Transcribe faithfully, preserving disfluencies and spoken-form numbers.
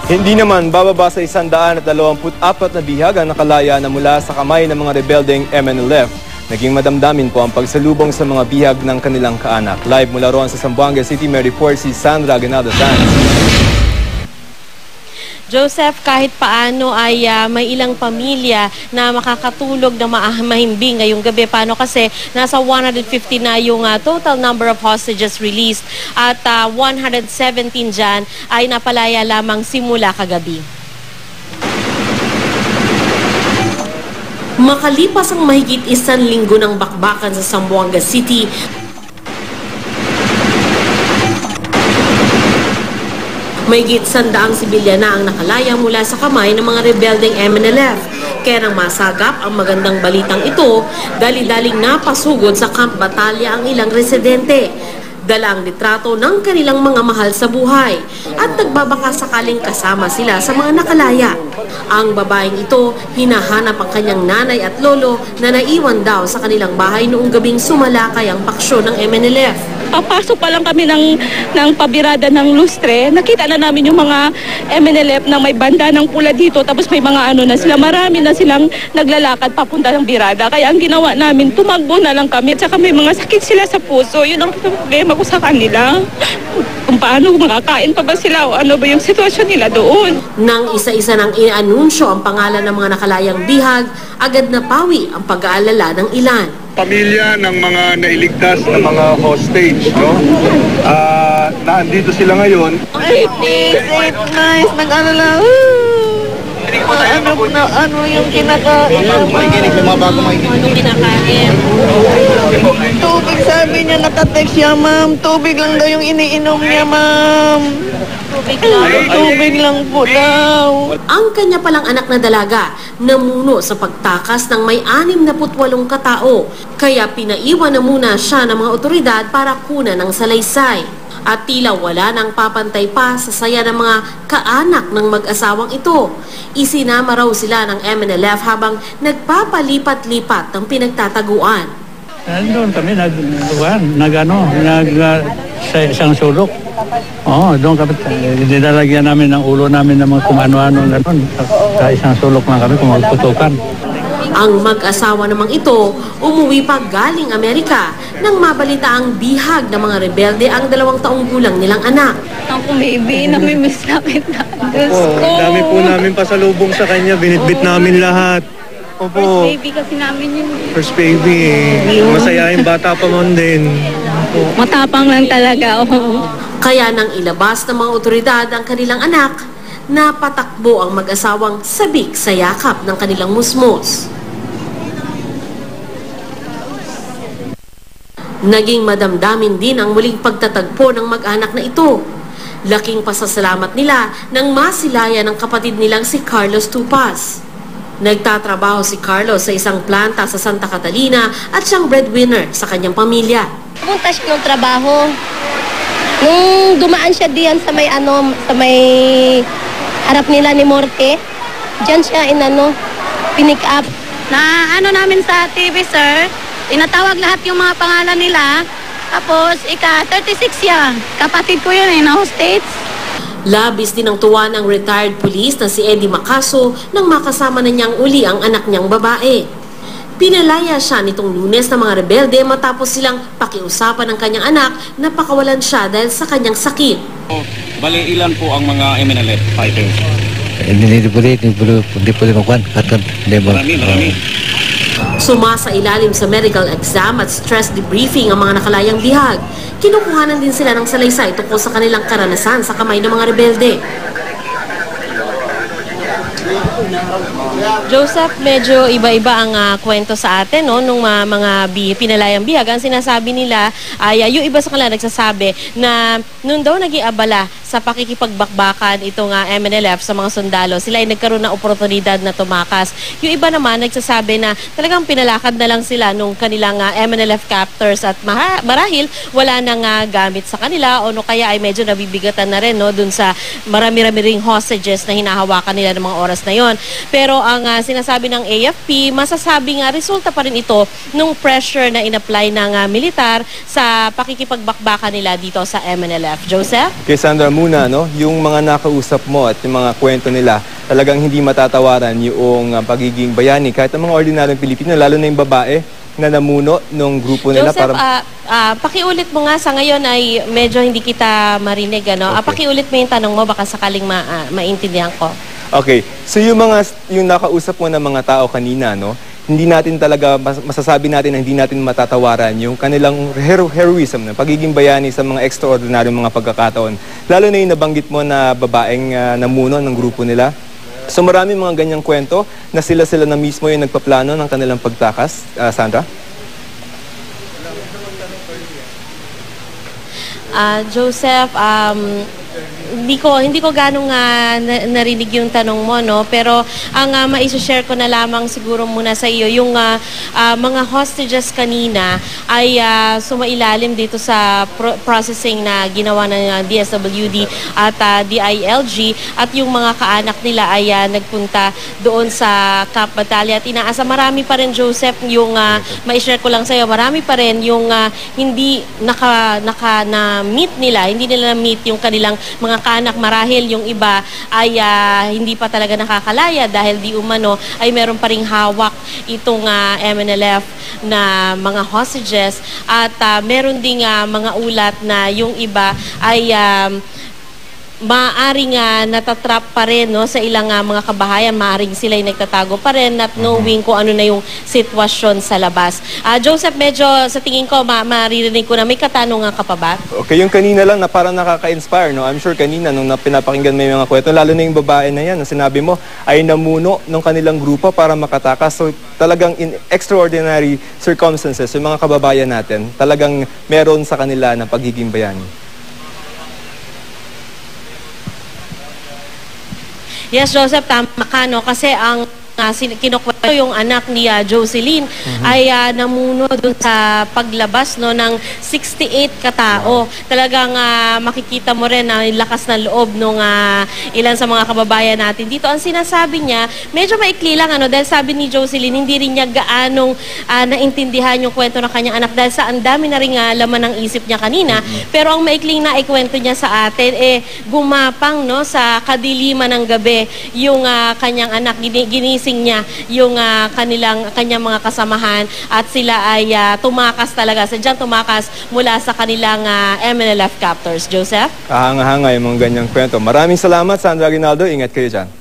Hindi naman bababa sa isang daan at dalawamput apat na bihag ang nakalaya na mula sa kamay ng mga rebeldeng M N L F. Naging madamdamin po ang pagsalubong sa mga bihag ng kanilang kaanak. Live mula roon sa Zamboanga City, may report si Sandra Ganado Sanz. Joseph, kahit paano ay uh, may ilang pamilya na makakatulog na mahimbing ngayong gabi. Paano kasi nasa one hundred fifty na yung uh, total number of hostages released at uh, one hundred seventeen dyan ay napalaya lamang simula kagabi. Makalipas ang mahigit isang linggo ng bakbakan sa Zamboanga City, mahigit sandaang sibilyan na ang nakalaya mula sa kamay ng mga rebeldeng M N L F. Kaya nang masagap ang magandang balitang ito, dali-daling napasugod sa Camp Batalya ang ilang residente. Dala ang litrato ng kanilang mga mahal sa buhay at nagbabaka sakaling kasama sila sa mga nakalaya. Ang babaeng ito, hinahanap ang kanyang nanay at lolo na naiwan daw sa kanilang bahay noong gabing sumalakay ang paksyon ng M N L F. Papasok pa lang kami ng, ng pabirada ng lustre, nakita na namin yung mga M N L F na may banda ng pula dito, tapos may mga ano na sila, marami na silang naglalakad papunta ng birada. Kaya ang ginawa namin, tumakbo na lang kami, at saka may mga sakit sila sa puso. Yun ang problema ko sa kanila. Kung paano, makakain pa ba sila o ano ba yung sitwasyon nila doon. Nang isa-isa nang inanunsyo ang pangalan ng mga nakalayang bihag, agad na pawi ang pag-aalala ng ilan. Pamilya ng mga nailigtas na mga hostage, no? Uh, naandito sila ngayon. Safe, safe, nice, nag-alala. Ano po na, ano yung kinakain naman? Anong kinakain? Tubig, sabi niya, nakatext siya, ma'am. Tubig lang daw yung iniinom niya, ma'am. Tubig lang. Tubig lang po daw. Ang kanya palang anak na dalaga namuno sa pagtakas ng may anim na putwalong katao. Kaya pinaiwan na muna siya ng mga otoridad para kunan ng salaysay. At tila wala nang papantay pa sa saya ng mga kaanak ng mag-asawang ito. Isinama raw sila ng M N L F habang nagpapalipat-lipat ng pinagtataguan. Doon kami nag, nag, ano, nag, uh, sa isang sulok. Oo, doon kami, dinalagyan namin ng ulo namin ng mga kumano-ano, gano'n. Sa isang sulok lang kami kung magputukan. Ang mag-asawa namang ito, umuwi pa galing Amerika nang mabalita ang bihag ng mga rebelde ang dalawang taong gulang nilang anak. Ako, baby, namimiss na kita. Diyos ko. Dami po namin pasalubong sa kanya, binitbit namin lahat. Opo. First baby kasi namin yun. First baby eh. Masayahin bata pa man din. Matapang lang talaga. Oh. Kaya nang ilabas ng mga otoridad ang kanilang anak, napatakbo ang mag-asawang sabik sa yakap ng kanilang musmos. Naging madamdamin din ang muling pagtatagpo ng mag-anak na ito. Laking pasasalamat nila nang masilaya ng kapatid nilang si Carlos Tupas. Nagtatrabaho si Carlos sa isang planta sa Santa Catalina at siyang breadwinner sa kanyang pamilya. Pumunta siya ng trabaho. Nung dumaan siya diyan sa may ano, sa may harap nila ni Morte, diyan siya inano, pinick up. Na ano namin sa T V, sir, tinatawag lahat yung mga pangalan nila. Tapos, ika, thirty-six yan. Kapatid ko yun eh, na hostage. Labis din ang tuwa ng retired police na si Eddie Macaso nang makasama na niyang uli ang anak niyang babae. Pinalaya siya nitong Lunes ng mga rebelde matapos silang pakiusapan ng kanyang anak na pakawalan siya dahil sa kanyang sakit. Bali, ilan po ang mga M N L F fighters? Hindi po rin, hindi po rin makuhan. Marami, marami. Sumasa ilalim sa medical exam at stress debriefing ang mga nakalayang bihag. Kinukuhanan din sila ng salaysay tungkol sa kanilang karanasan sa kamay ng mga rebelde. Joseph, medyo iba-iba ang uh, kwento sa atin no nung uh, mga bi pinalayang bihag. Ang sinasabi nila ay uh, yung iba sa kanila nagsasabi na noon daw naging abala sa pakikipagbakbakan itong uh, M N L F sa mga sundalo. Sila ay nagkaroon ng oportunidad na tumakas. Yung iba naman nagsasabi na talagang pinalakad na lang sila nung kanilang uh, M N L F captors at marahil wala nang uh, gamit sa kanila o no kaya ay medyo nabibigatan na rin no dun sa marami-rami ring hostages na hinahawakan nila ng mga oras na yon. Pero ang ah, sinasabi ng A F P, masasabi nga resulta pa rin ito nung pressure na inapply ng ah, militar sa pakikipagbakbaka nila dito sa M N L F. Joseph? Kay Sandra muna, no, yung mga nakausap mo at yung mga kwento nila, talagang hindi matatawaran yung uh, pagiging bayani kahit ang mga ordinaryong Pilipino, lalo na yung babae na namuno ng grupo nila. Joseph, para... ah, ah, pakiulit mo nga, sa ngayon ay medyo hindi kita marinig. Ano? Ah, Okay. pakiulit mo yung tanong mo, baka sakaling ma, ah, maintindihan ko. Okay, so yung mga yung nakausap mo ng mga tao kanina, no, hindi natin talaga mas- masasabi natin na hindi natin matatawaran yung kanilang hero heroism, na pagiging bayani sa mga extraordinaryong mga pagkakataon. Lalo na yung nabanggit mo na babaeng uh, namuno ng grupo nila. So marami mga ganyang kwento na sila-sila na mismo yung nagpaplano ng kanilang pagtakas. Uh, Sandra? Ah, Joseph, um, hindi ko hindi ko ganong uh, na, narinig yung tanong mo, no, pero ang uh, mai-share ko na lamang siguro muna sa iyo yung uh, uh, mga hostages kanina ay uh, sumailalim dito sa pro- processing na ginawa ng uh, D S W D at uh, D I L G, at yung mga kaanak nila ay uh, nagpunta doon sa Camp Batalya at inaasa. Marami pa rin, Joseph, yung uh, mai-share ko lang sa iyo, marami pa rin yung uh, hindi naka, naka na meet nila, hindi nila na meet yung kanilang mga kaanak. Marahil yung iba ay uh, hindi pa talaga nakakalaya dahil di umano ay meron pa ring hawak itong uh, M N L F na mga hostages, at uh, meron ding uh, mga ulat na yung iba ay um, maaring uh, natatrap pa rin, no, sa ilang uh, mga kabahayan. Maaring sila ay nagtatago pa rin at knowing kung ano na yung sitwasyon sa labas. Uh, Joseph, medyo sa tingin ko ma maririnig ko na may katanungan ka pa ba? Okay, yung kanina lang na parang nakaka-inspire, no? I'm sure kanina nung pinapakinggan mo yung mga kwento, lalo na yung babae na yan, na sinabi mo, ay namuno ng kanilang grupo para makatakas. So talagang in extraordinary circumstances, yung mga kababayan natin, talagang meron sa kanila na pagiging bayani. Yes, Joseph, tama ka, no? Kasi ang uh, kinukwento yung anak ni uh, Jocelyn mm-hmm. ay uh, namuno dun sa paglabas, no, ng sixty-eight katao. Wow. Talagang uh, makikita mo rin na uh, lakas ng loob ng uh, ilan sa mga kababayan natin dito. Ang sinasabi niya, medyo maikli lang, ano, dahil sabi ni Jocelyn, hindi rin niya gaanong uh, naintindihan yung kwento ng kanyang anak dahil sa ang dami na rin uh, laman ng isip niya kanina. Mm-hmm. Pero ang maikling na ikwento niya sa atin, eh, gumapang, no, sa kadiliman ng gabi yung uh, kanyang anak, ginising niya yung uh, kanilang kanyang mga kasamahan at sila ay uh, tumakas talaga, sadyang tumakas mula sa kanilang uh, M N L F captors. Joseph? Kahanga-hanga yung mga ganyang kwento. Maraming salamat, Sandra Aguinaldo. Ingat kayo dyan.